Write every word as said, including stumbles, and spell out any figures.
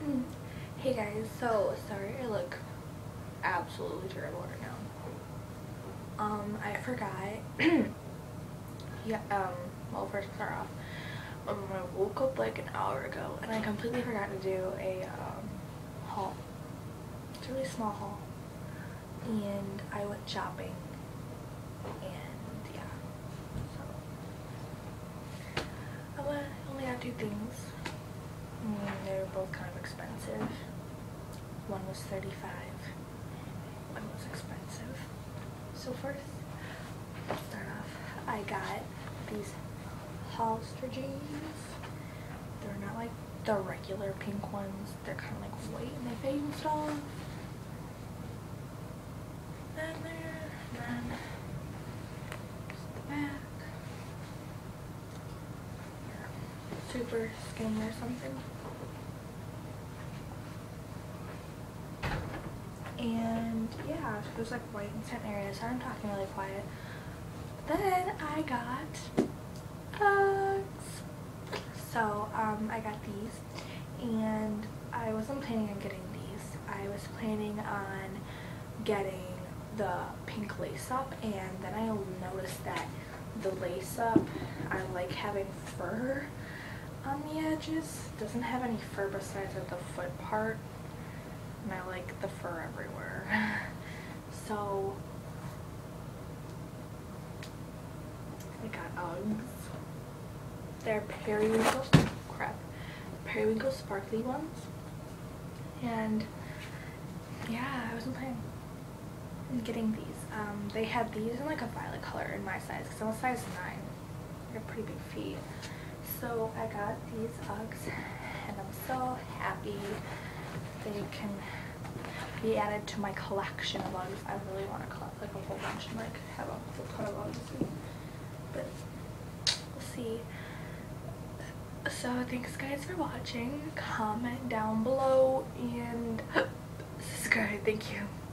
Mm. Hey guys, so sorry I look absolutely terrible right now. Um, I forgot. yeah, um, well, first start off. Um, I woke up like an hour ago and I completely forgot to do a um, haul. It's a really small haul. And I went shopping. And yeah. So, I went- only got two things. Mm, they were both kind of expensive. One was thirty-five. One was expensive. So first, let's start off. I got these Hollister jeans. They're not like the regular pink ones. They're kind of like white and they fade and stuff. Then there, then just the back. They're super skinny or something. And yeah, so there's like white and certain areas, so I'm talking really quiet. Then I got Uggs. So um, I got these, and I wasn't planning on getting these. I was planning on getting the pink lace up, and then I noticed that the lace up, I like having fur on the edges. It doesn't have any fur besides like the foot part. And I like the fur everywhere. So I got Uggs. They're periwinkle, crap, periwinkle sparkly ones. And yeah, I wasn't planning on getting these. Um, they had these in like a violet color in my size because I'm a size nine. They're pretty big feet. So I got these Uggs and I'm so happy they can be added to my collection of Uggs. I really want to collect like a whole bunch and like have a whole ton of Uggs. But we'll see. So thanks guys for watching. Comment down below and subscribe. Thank you.